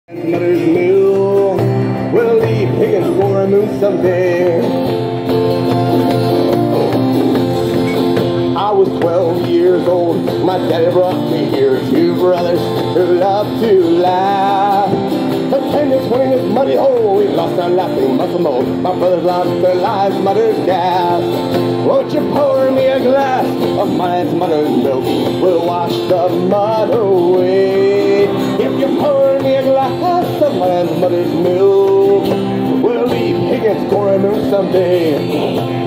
Mother's mule will leave Higgins for a moon someday. I was 12 years old, my daddy brought me here. Two brothers who love to laugh. Attendance went in this muddy hole, we lost our laughing muscle mold. My brothers lost their lives, mother's gas. Won't you pour me a glass of my mother's milk? We'll wash the mud away. If you pour me a glass of my mother's milk, we'll leave Higgins for a moon someday.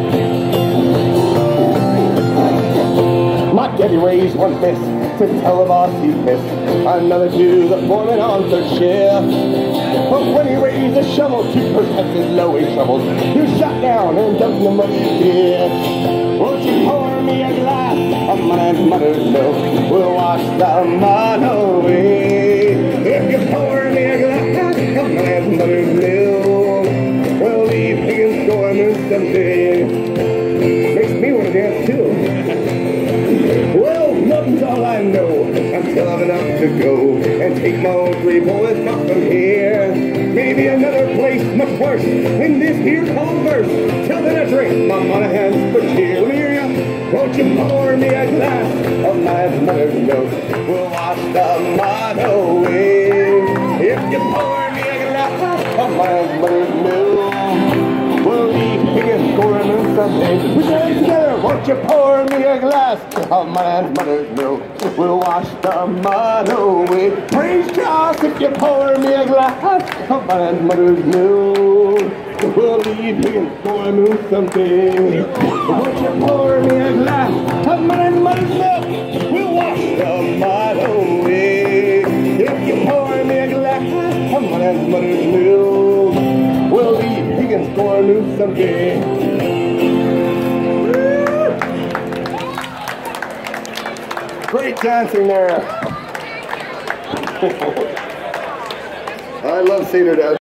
My daddy raised one fist to tell the boss he pissed, another to the foreman on third shift. But when he raised a shovel to protect his low-wage troubles, he was shot down and dumped in the muddy pit. Won't you pour me a glass of my mother's milk? We'll wash the mud away. If you pour me a glass of my mother's milk, we'll leave Higgins for a moon someday. Makes me want to dance too. Well, nothing's all I know until I've enough to go and take my own three boys back from here. Maybe another place much worse than this here cold verse. Till then I drink my mother hands for cheer. Let me hear ya. Won't you pour me a glass of my mother's milk? We'll wash the mud away. If you pour me a glass of my mother's milk, we'll leave Higgins for a moon someday. We dance together. Won't you pour me a glass of my mother's milk? We'll wash the mud away. Praise God if you pour me a glass of my mother's milk. We'll leave Higgins for a moon someday. Won't you pour me a glass of my mother's milk? We'll wash the mud away. If you pour me a glass of my mother's milk, we'll leave Higgins for a moon someday. Great dancing there. I love seeing her dance.